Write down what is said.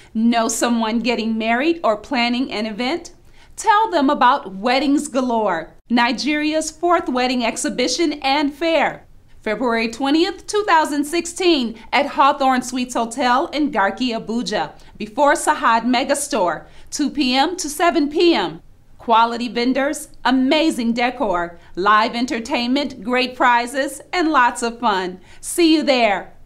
Know someone getting married or planning an event? Tell them about Weddings Galore, Nigeria's 4th wedding exhibition and fair. February 20th, 2016 at Hawthorn Suites Hotel in Garki Abuja, before Sahad Megastore, 2 p.m. to 7 p.m. Quality vendors, amazing decor, live entertainment, great prizes, and lots of fun. See you there.